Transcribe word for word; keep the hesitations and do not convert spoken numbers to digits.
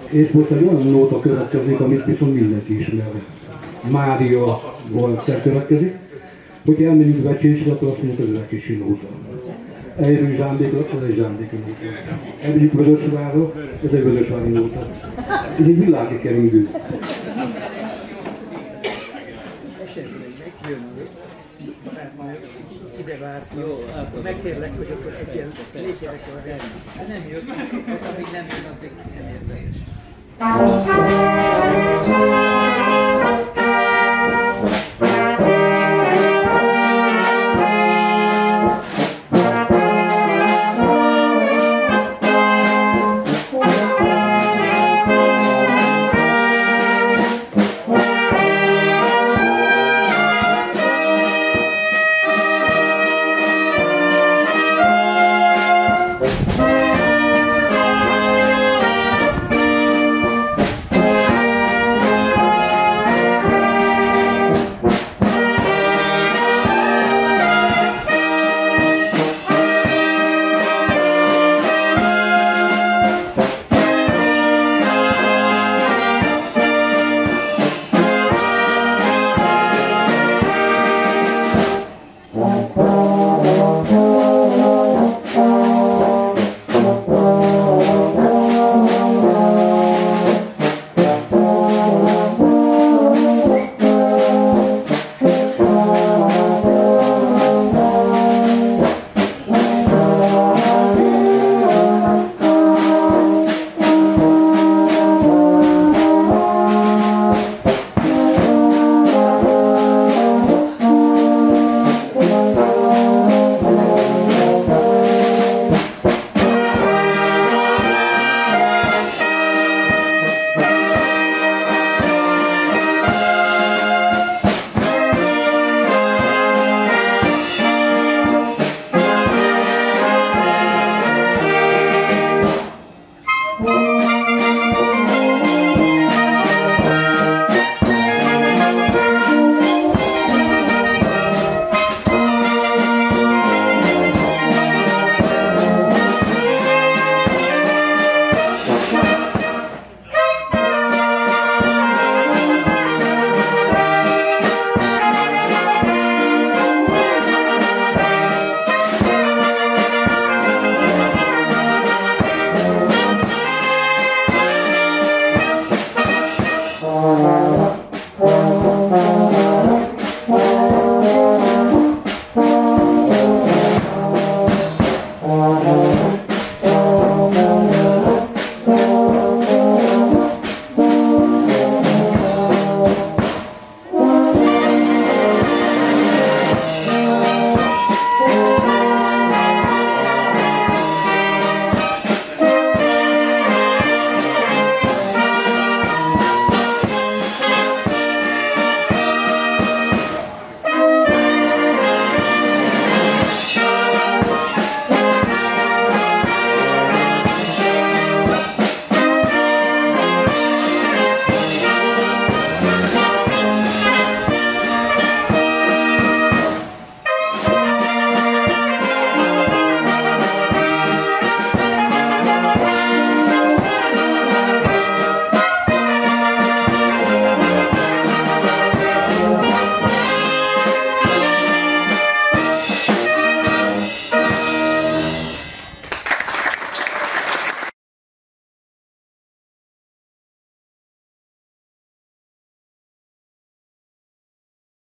És most egy olyan nóta következik, amit viszont mindenki ismer. Mária valszer következik. Hogyha elmegyünk Becsésre, akkor azt mondjuk, ez egy kicsi nóta. Eljövünk Zsándékra, ez egy zsándéki nóta. Elmegyünk Vörösvárra, ez egy vörösvári nóta. Ez egy világi keringő. Ide vártam. Megkérlek, hogy akkor egyen lépjenek a rendben. De nem jött, amíg nem jön, addig nem érdekes.